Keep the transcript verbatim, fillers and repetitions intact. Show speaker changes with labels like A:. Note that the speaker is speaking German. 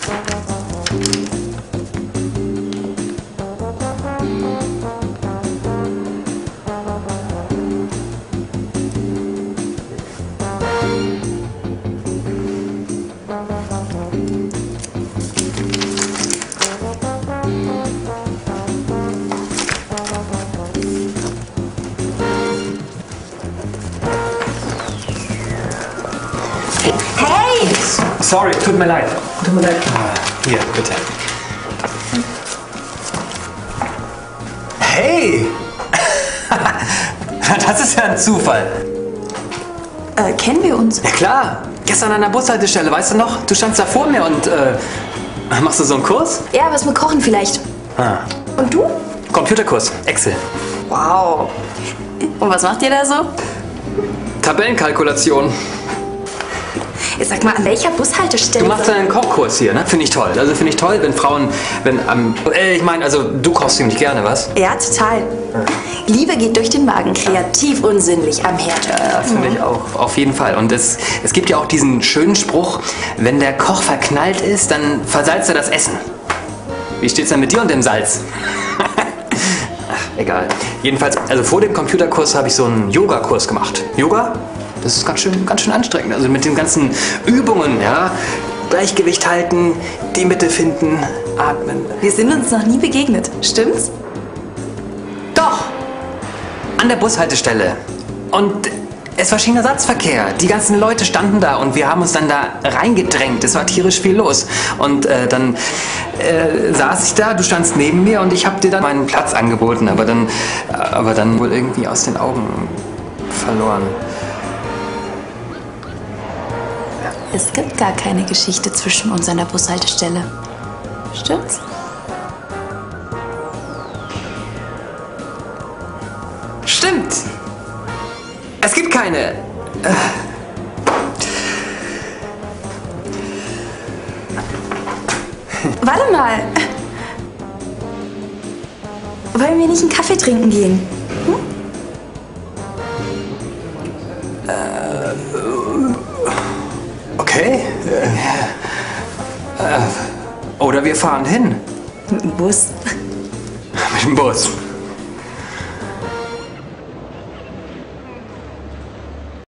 A: Sorry, tut mir leid. Tut mir leid. Hier, bitte. Hey! Das ist ja ein Zufall.
B: Äh, kennen wir uns?
A: Ja klar. Gestern an der Bushaltestelle, weißt du noch? Du standst da vor mir und äh, machst du so einen Kurs?
B: Ja, was mit Kochen vielleicht.
A: Ah.
B: Und du?
A: Computerkurs, Excel.
B: Wow. Und was macht ihr da so?
A: Tabellenkalkulation.
B: Jetzt sag mal, an welcher Bushaltestelle?
A: Du machst einen Kochkurs hier, ne? Finde ich toll. Also finde ich toll, wenn Frauen, wenn am, ähm, äh, ich meine, also du kochst ziemlich gerne, was?
B: Ja, total. Liebe geht durch den Magen, kreativ und sinnlich am Herd.
A: Ja, ja finde ich auch, auf jeden Fall. Und es, es gibt ja auch diesen schönen Spruch, wenn der Koch verknallt ist, dann versalzt er das Essen. Wie steht's denn mit dir und dem Salz? Ach, egal. Jedenfalls, also vor dem Computerkurs habe ich so einen Yoga-Kurs gemacht. Yoga? Das ist ganz schön, ganz schön anstrengend. Also mit den ganzen Übungen, ja. Gleichgewicht halten, die Mitte finden, atmen.
B: Wir sind uns noch nie begegnet, stimmt's?
A: Doch! An der Bushaltestelle. Und es war Schienenersatzverkehr. Die ganzen Leute standen da und wir haben uns dann da reingedrängt. Es war tierisch viel los. Und äh, dann äh, saß ich da, du standst neben mir und ich habe dir dann meinen Platz angeboten. Aber dann, aber dann wohl irgendwie aus den Augen verloren.
B: Es gibt gar keine Geschichte zwischen uns an der Bushaltestelle. Stimmt's?
A: Stimmt! Es gibt keine. Äh.
B: Warte mal. Wollen wir nicht einen Kaffee trinken gehen? Hm?
A: Okay. Äh, oder wir fahren hin.
B: Mit dem Bus.
A: Mit dem Bus.